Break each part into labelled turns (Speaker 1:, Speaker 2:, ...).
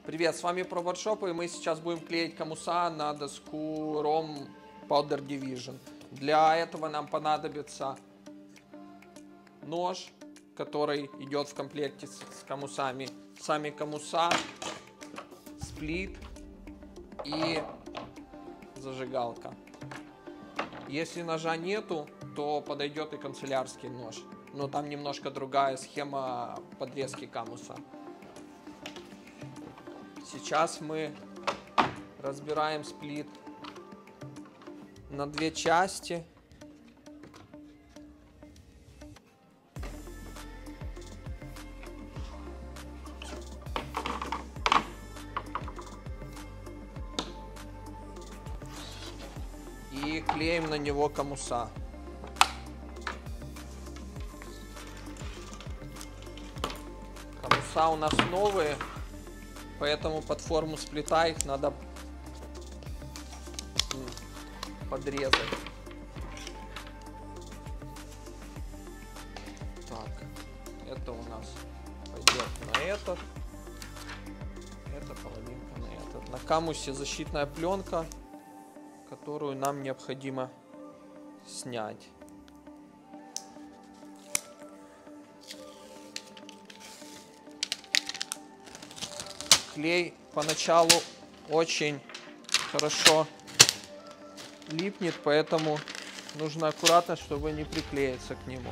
Speaker 1: Привет, с вами ProBoardShop, и мы сейчас будем клеить комуса на доску ROM Powder Division. Для этого нам понадобится нож, который идет в комплекте с комусами, сами комуса, сплит и зажигалка. Если ножа нету, то подойдет и канцелярский нож, но там немножко другая схема подрезки камуса. Сейчас мы разбираем сплит на две части. И клеим на него комуса. Комуса у нас новые. Поэтому под форму сплита их надо подрезать. Так, это у нас пойдет на этот. Это половинка на этот. На камусе защитная пленка, которую нам необходимо снять. Клей поначалу очень хорошо липнет, поэтому нужно аккуратно, чтобы не приклеиться к нему.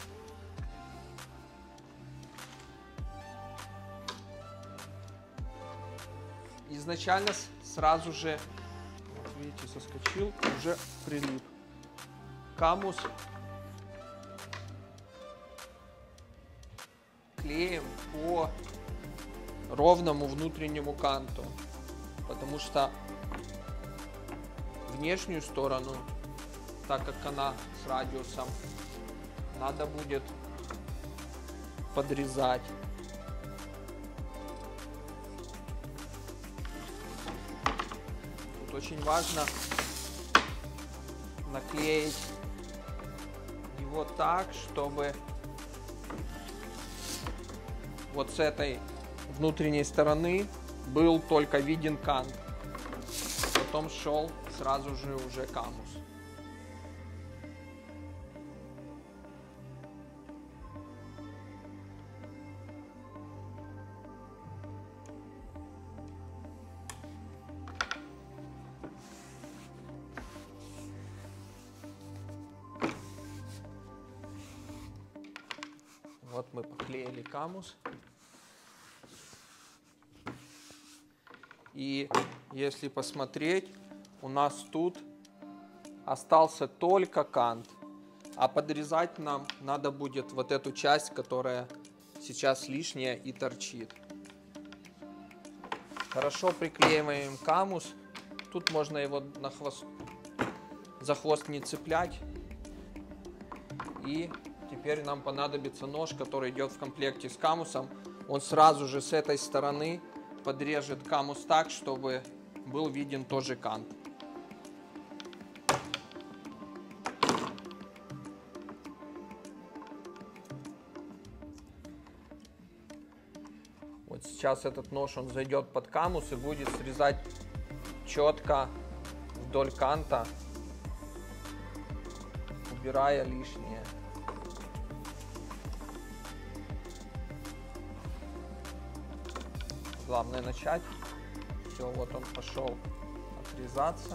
Speaker 1: Изначально сразу же, вот видите, соскочил, уже прилип. Камус клеим по ровному внутреннему канту, потому что внешнюю сторону, так как она с радиусом, надо будет подрезать. Тут очень важно наклеить его так, чтобы вот с этой внутренней стороны был только виден кант. Потом шел сразу же уже камус. Вот мы поклеили камус. И если посмотреть, у нас тут остался только кант. А подрезать нам надо будет вот эту часть, которая сейчас лишняя и торчит. Хорошо приклеиваем камус. Тут можно его за хвост не цеплять. И теперь нам понадобится нож, который идет в комплекте с камусом. Он сразу же с этой стороны подрежет камус так, чтобы был виден тоже кант. Вот сейчас этот нож, он зайдет под камус и будет срезать четко вдоль канта, убирая лишнее. Главное начать. Все, вот он пошел отрезаться.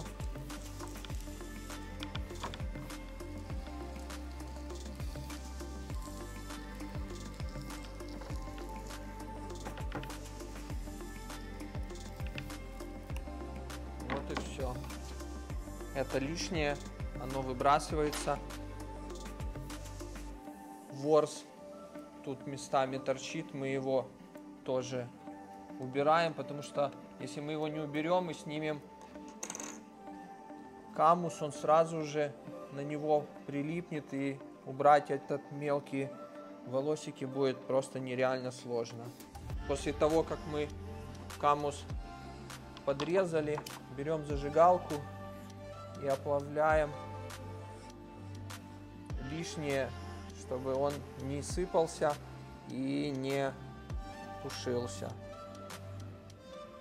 Speaker 1: Вот и все. Это лишнее, оно выбрасывается. Ворс тут местами торчит, мы его тоже убираем, потому что если мы его не уберем и снимем камус, он сразу же на него прилипнет, и убрать этот мелкие волосики будет просто нереально сложно. После того, как мы камус подрезали, берем зажигалку и оплавляем лишнее, чтобы он не сыпался и не тушился.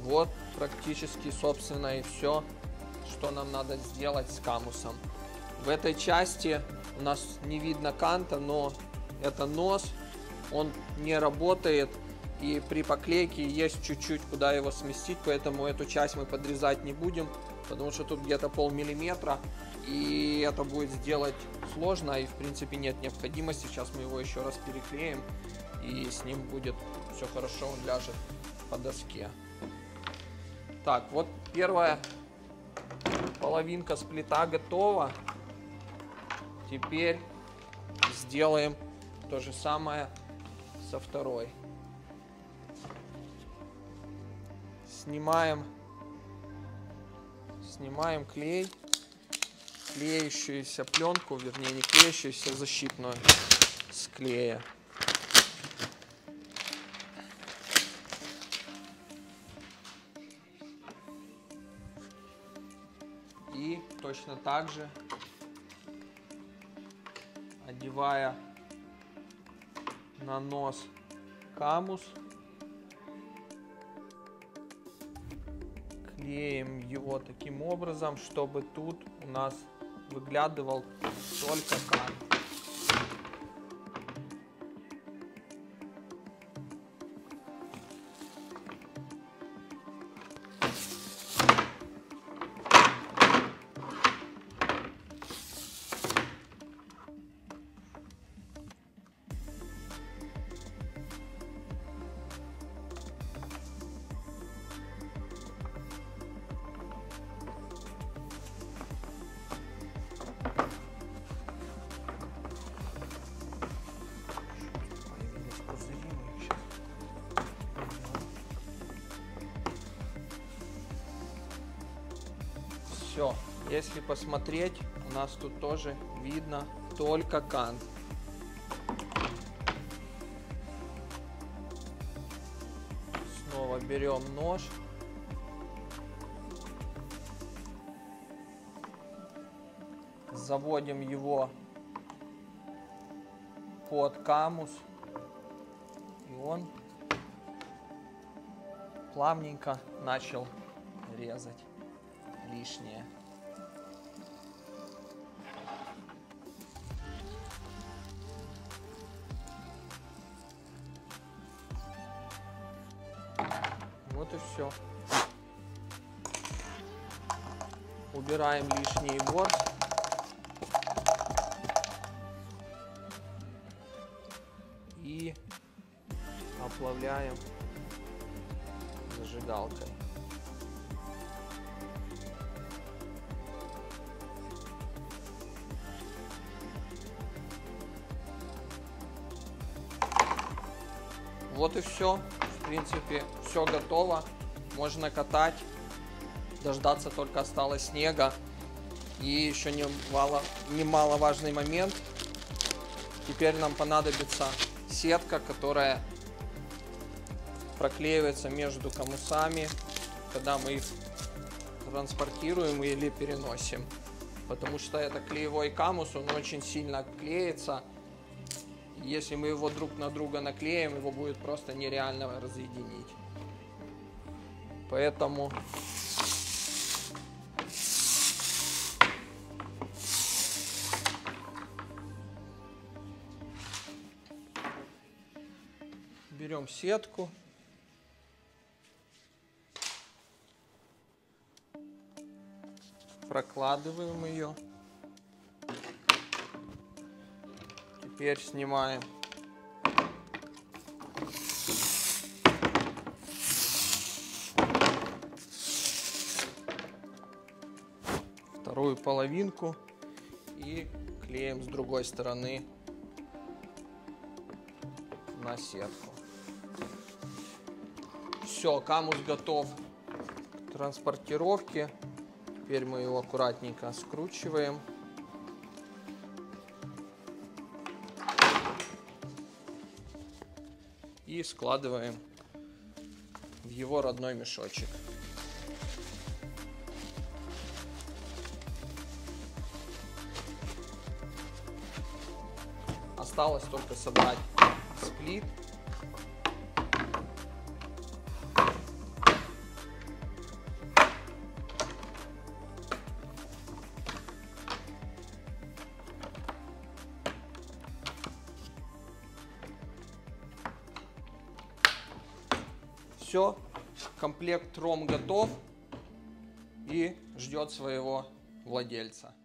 Speaker 1: Вот практически, собственно, и все, что нам надо сделать с камусом. В этой части у нас не видно канта, но это нос, он не работает, и при поклейке есть чуть-чуть куда его сместить, поэтому эту часть мы подрезать не будем, потому что тут где-то полмиллиметра, и это будет сделать сложно, и в принципе нет необходимости. Сейчас мы его еще раз переклеим, и с ним будет все хорошо, он ляжет по доске. Так, вот первая половинка сплита готова. Теперь сделаем то же самое со второй. Снимаем клей, клеющуюся пленку, вернее не клеющуюся, защитную с клея. И точно так же, одевая на нос камус, клеим его таким образом, чтобы тут у нас выглядывал только кант. Все, если посмотреть, у нас тут тоже видно только кант. Снова берем нож. Заводим его под камус. И он плавненько начал резать лишнее. Вот и все. Убираем лишний ворс. И оплавляем зажигалкой. Вот и все. В принципе, все готово. Можно катать. Дождаться только осталось снега. И еще немаловажный момент. Теперь нам понадобится сетка, которая проклеивается между камусами, когда мы их транспортируем или переносим. Потому что это клеевой камус, он очень сильно клеится. Если мы его друг на друга наклеим, его будет просто нереально разъединить. Поэтому берем сетку, прокладываем ее. Теперь снимаем вторую половинку и клеим с другой стороны на сетку. Все, камус готов к транспортировке. Теперь мы его аккуратненько скручиваем. И складываем в его родной мешочек. Осталось только собрать сплит. Все, комплект ROM готов и ждет своего владельца.